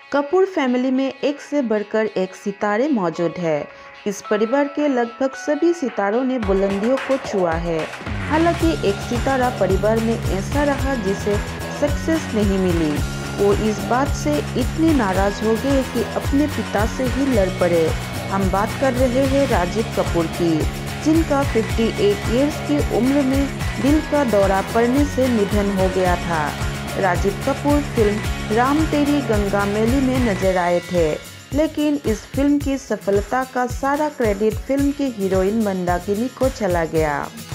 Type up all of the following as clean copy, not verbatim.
Kapoor family में एक से बढ़कर एक सितारे मौजूद है। इस परिवार के लगभग सभी सितारों ने बुलंदियों को छुआ है। हालांकि एक सितारा परिवार में ऐसा रहा जिसे सक्सेस नहीं मिली। वो इस बात से इतने नाराज हो गए कि अपने पिता से ही लड़ पड़े। हम बात कर रहे हैं राजीव कपूर की, जिनका 58 इयर्स की उम्र में दिल का दौरा पड़ने से निधन हो गया था। राजीव कपूर फिल्म राम तेरी गंगा मैली में नजर आए थे, लेकिन इस फिल्म की सफलता का सारा क्रेडिट फिल्म की हीरोइन मंदाकिनी को चला गया।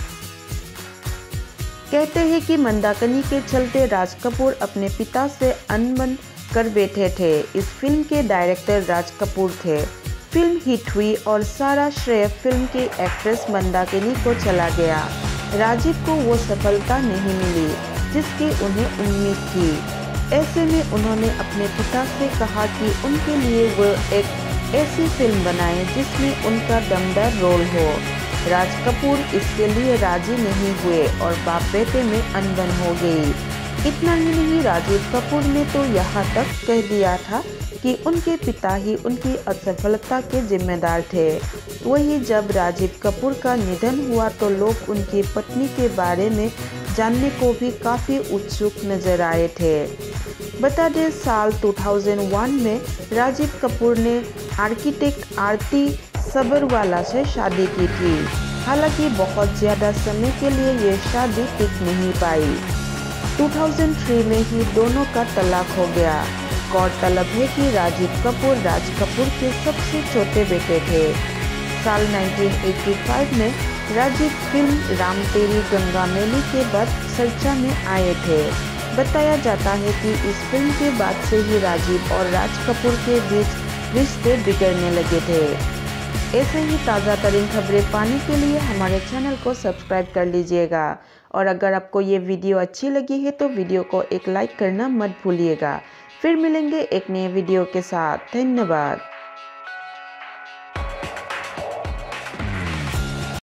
कहते हैं कि मंदाकिनी के चलते राज कपूर अपने पिता से अनबन कर बैठे थे। इस फिल्म के डायरेक्टर राज कपूर थे। फिल्म हिट हुई और सारा श्रेय फिल्म की एक्ट्रेस मंदाकिनी को चला गया। राजीव को वो सफलता नहीं मिली जिसकी उन्हें उम्मीद थी। ऐसे में उन्होंने अपने पिता से कहा कि उनके लिए वो एक ऐसी फिल्म बनाए जिसमें उनका दमदार रोल हो। राज कपूर इसके लिए राजी नहीं हुए और बाप बेटे में अनबन हो गई। इतना ही नहीं, राजीव कपूर ने तो यहाँ तक कह दिया था कि उनके पिता ही उनकी असफलता के जिम्मेदार थे। वही जब राजीव कपूर का निधन हुआ तो लोग उनकी पत्नी के बारे में जानने को भी काफ़ी उत्सुक नजर आए थे। बता दें, साल 2001 में राजीव कपूर ने आर्किटेक्ट आरती सबरवाला से शादी की थी। हालांकि बहुत ज़्यादा समय के लिए ये शादी टिक नहीं पाई। 2003 में ही दोनों का तलाक हो गया। गौरतलब है कि राजीव कपूर राज कपूर के सबसे छोटे बेटे थे। साल 1985 में राजीव फिल्म राम तेरी गंगा मैली के बाद चर्चा में आए थे। बताया जाता है कि इस फिल्म के बाद से ही राजीव और राज कपूर के बीच रिश्ते बिगड़ने लगे थे। ऐसे ही ताज़ा तरीन खबरें पाने के लिए हमारे चैनल को सब्सक्राइब कर लीजिएगा। और अगर आपको ये वीडियो अच्छी लगी है तो वीडियो को एक लाइक करना मत भूलिएगा। फिर मिलेंगे एक नए वीडियो के साथ। धन्यवाद।